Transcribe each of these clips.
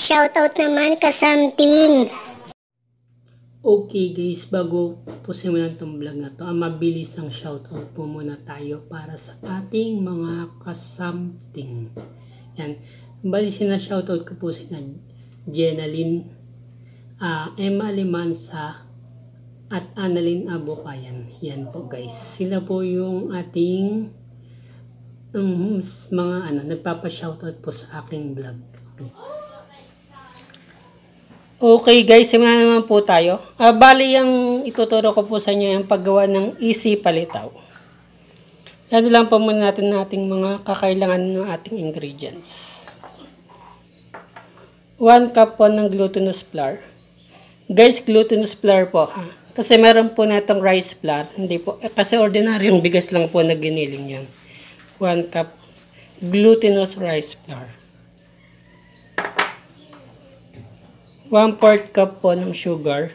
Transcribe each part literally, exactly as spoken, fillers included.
Pa-shoutout naman ka something. Okay guys, bago po simulan itong vlog na to, ang mabilis ang shoutout po muna tayo para sa ating mga kasamting. Yan. Bali sina shoutout ko po sina Jenaline, uh, Emma Limansa, at Annalyn Abokayan. Yan po guys. Sila po yung ating um, mga ano, nagpapa-shoutout po sa aking vlog. Okay. Okay guys, simulan naman po tayo. Uh, bali yung ituturo ko po sa inyo yung paggawa ng easy palitaw. Ano lang po muna natin nating mga kakailangan ng ating ingredients. one cup po ng glutinous flour. Guys, glutinous flour po ha. Kasi meron po natong rice flour. Hindi po, eh, kasi ordinaryong bigas lang po na giniling yan. one cup glutinous rice flour. one fourth cup po ng sugar.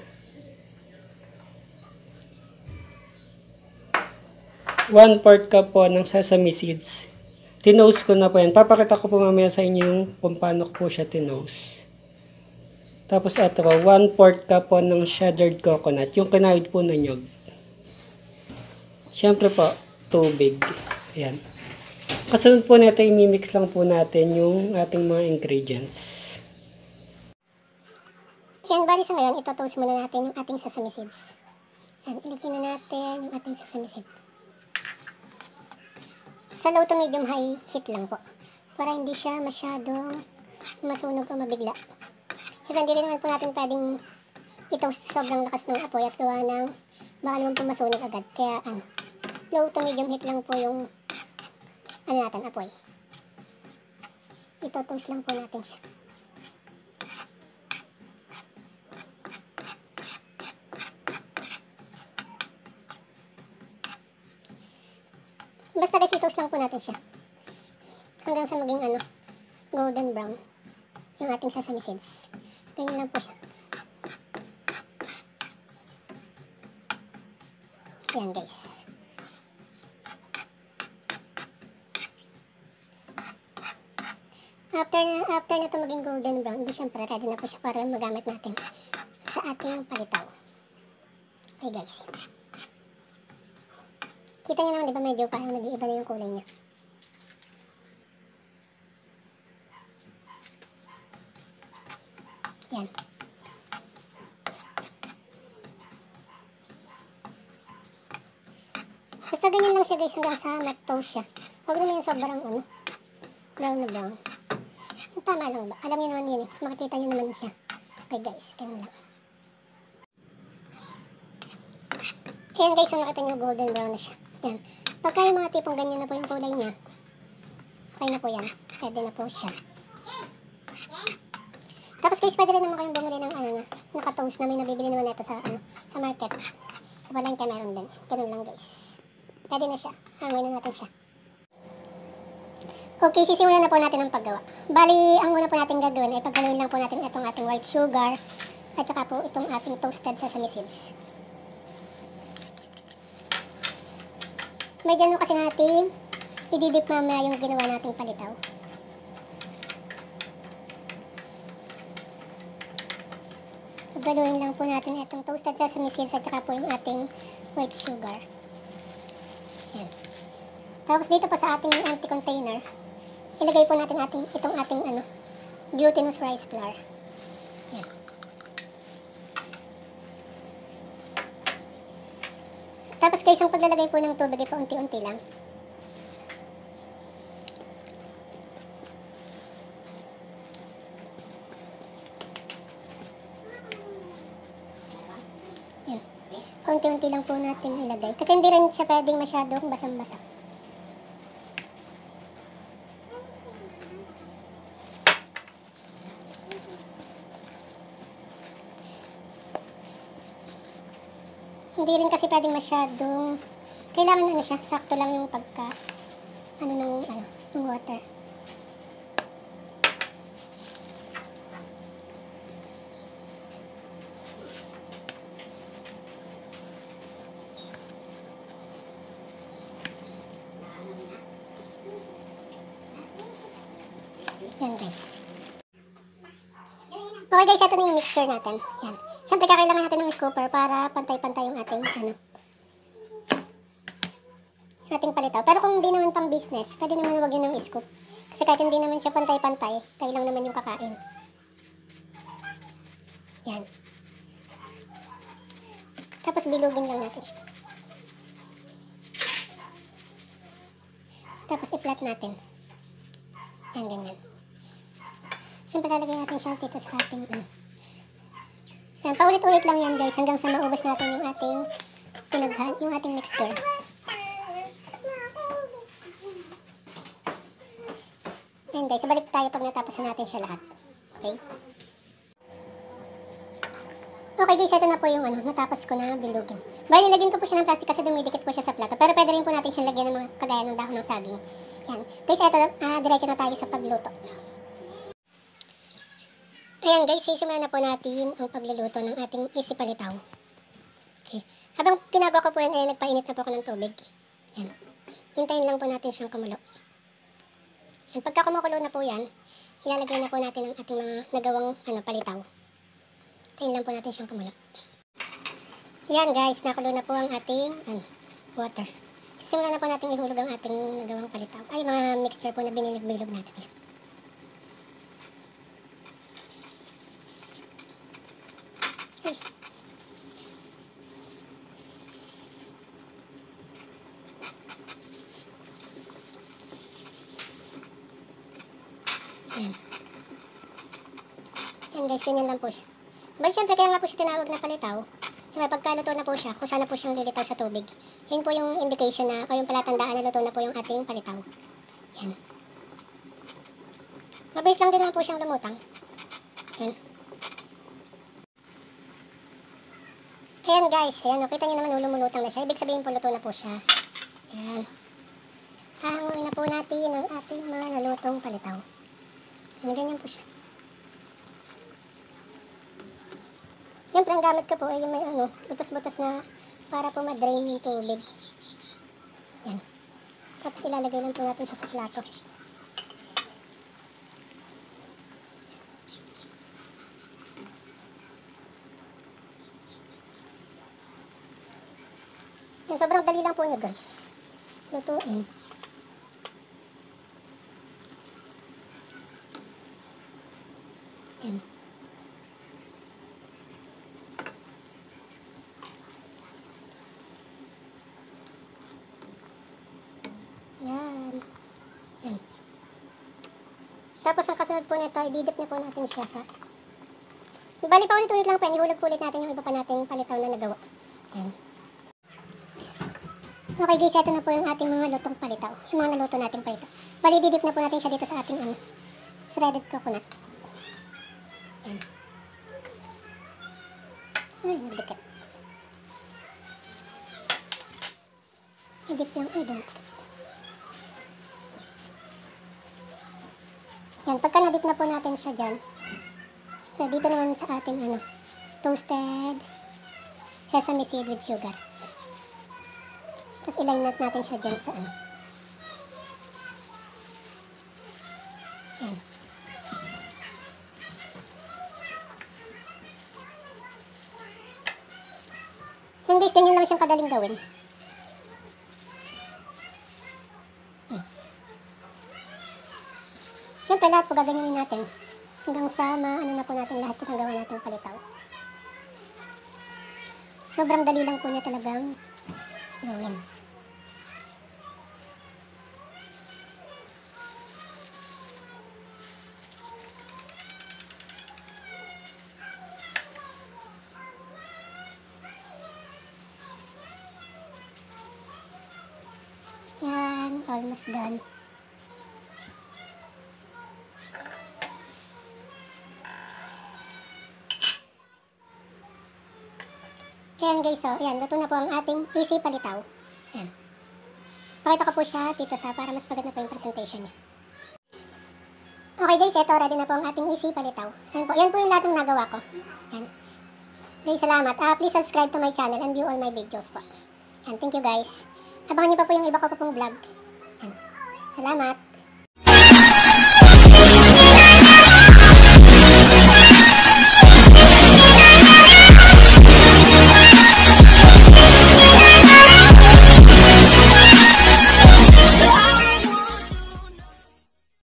one fourth cup po ng sesame seeds. Tinose ko na po yan. Papakita ko po mamaya sa inyo yung kung paano ko po siya tinose. Tapos ito po, one fourth cup po ng shredded coconut. Yung kinahid po na nyog. Siyempre po, tubig. Ayan. Kasunod po nito, imimix lang po natin yung ating mga ingredients. Yan, bali sa ngayon, ito-toast muna natin yung ating sesame seeds. Yan, ilagay na natin yung ating sesame seeds. Sa low to medium high heat lang po. Para hindi siya masyadong masunog o mabigla. Siyempre, hindi rin naman po natin pwedeng itoast sobrang lakas ng apoy at gawa ng baka naman po masunog agad. Kaya, ano, low to medium heat lang po yung ano natin, apoy. Ito-toast lang po natin siya. Basta guys, itoast lang po natin siya. Hanggang sa maging ano, golden brown yung ating sesame seeds. Ganyan lang po siya. Ayan guys. After na, after na ito maging golden brown, hindi syempre ready na po siya para magamit natin sa ating palitaw. Okay guys. Kita nyo naman, di ba medyo parang nag-iiba na yung kulay niya. Yan. Basta ganyan lang siya guys hanggang sa mag-toast siya. Huwag naman yung sobrang ano, brown na brown. Tama lang ba? Alam niyo naman yun eh. Makikita nyo naman siya. Okay guys, ganyan lang. Ayan guys, so nakita nyo golden brown na siya. Yan. Pagka yung mga tipong ganyan na po yung kulay niya, okay na po yan. Pwede na po siya. Tapos guys, pwede rin naman kayong bumili ng ano na, naka-toast na may nabibili naman ito sa, ano, sa market. Sa palengke meron din. Ganun lang guys. Pwede na siya. Hangay na natin siya. Okay, sisimulan na po natin ang paggawa. Bali, ang una po natin gagawin ay paghaluin lang po natin itong ating white sugar at saka po itong ating toasted sesame seeds. May dyan kasi natin ididip mamaya yung ginawa nating palitaw. Paghaluin lang po natin itong toasted sesame seeds at saka po yung ating white sugar. Yan. Tapos dito pa sa ating empty container, ilagay po natin ating, itong ating ano, glutinous rice flour. Yan. Tapos guys, ang paglalagay po ng tubig ay paunti-unti lang. Yan. Paunti-unti lang po natin ilagay. Kasi hindi rin siya pwedeng masyadong basang-basa. Hindi rin kasi pwedeng masyadong, kailangan ano siya, sakto lang yung pagka, ano ng, ano, ng water. Yan guys. Okay guys, ito na yung mixture natin. Yan. Siyempre, kakailangan natin ng scooper para pantay-pantay yung ating, ano, ating palitaw. Pero kung hindi naman pang business, pwede naman wag yun ng scoop. Kasi kahit hindi naman siya pantay-pantay, kayo lang naman yung kakain. Yan. Tapos bilugin lang natin siya. Tapos i-flat natin. Yan, ganyan. Siyempre lalagay natin siya dito sa ating ano. Yan, paulit-ulit lang yan guys hanggang sa maubos natin yung ating pinaghan, yung ating mixture. Yan guys, balik tayo pag natapos na natin siya lahat. Okay? Okay guys, ito na po yung ano, natapos ko na bilugin. Bali, nilagyan ko po siya ng plastic kasi dumidikit po siya sa plato. Pero pwede rin po natin siyang lagyan ng mga kagaya ng dahon ng saging. Yan. Guys, ito, uh, diretso na tayo sa pagluto. Ayan guys, sisimulan na po natin ang pagluluto ng ating easy palitaw. Okay. Habang pinagawa ko po yan, ay nagpainit na po ako ng tubig. Yan. Hintayin lang po natin siyang kumulo. Yan. Pagka kumukulo na po yan, ilalagay na po natin ang ating mga nagawang ano, palitaw. Hintayin lang po natin siyang kumulo. Yan guys, nakulo na po ang ating ano, water. Sisimulan na po natin ihulog ang ating nagawang palitaw. Ay, mga mixture po na binilog-bilog natin. Yan. Yan. Yan guys, ganyan lang po siya. Bali, syempre, kaya nga po siya tinawag na palitaw. Siyempre, pagka luto na po siya, kung saan na po siyang lilitaw sa tubig. Yun po yung indication na, o yung palatandaan na luto na po yung ating palitaw. Yan. Mabilis lang din naman po siyang lumutang. Yan. Ayan guys, ayan, o, kita nyo naman lumulutang na siya. Ibig sabihin po, luto na po siya. Yan. Hahanguin na po natin ang ating mga nalutong palitaw. Yan, ganyan po siya. Siyempre, ang gamit ko po ay yung may ano, butas-butas na para po ma-drain yung tubig. Yan. Tapos ilalagay lang po natin siya sa plato. Yan, sobrang dali lang po niya guys. Lutuin. Yan. Yan. Yan. Tapos ang kasunod po nito, ididip na po natin siya sa... Bali pa ulit-ulit lang po, ihulog po ulit natin yung iba pa nating palitaw na nagawa. Yan. Okay guys, ito na po yung ating mga lutong palitaw. Yung mga naluto nating palitaw. Bali, didip na po natin siya dito sa ating ano, shredded coconut. Yan. Ay, nagdikit. Idip lang, ay, doon. Yan, pagka nadip na po natin siya dyan, so, dito naman sa ating ano, toasted sesame seed with sugar. Tapos iline natin siya dyan sa ano. Yan. Yan guys, ganyan lang siyang kadaling gawin. Siyempre lahat po gaganyanin natin hanggang sa maano na po natin lahat yung nagawa natin palitaw. Sobrang dali lang po niya talagang gawin. Yan, almost done. Ayan guys, so, ayan, luto na po ang ating easy palitaw. Ayan. Pakita ko po siya dito sa para mas maganda po yung presentation niya. Okay guys, ito, ready na po ang ating easy palitaw. Ayan po, ayan po yung lahat ng nagawa ko. Ayan. Guys, salamat. Uh, please subscribe to my channel and view all my videos po. Ayan, thank you guys. Abangan niyo pa po yung iba ko po pong vlog. Ayan. Salamat.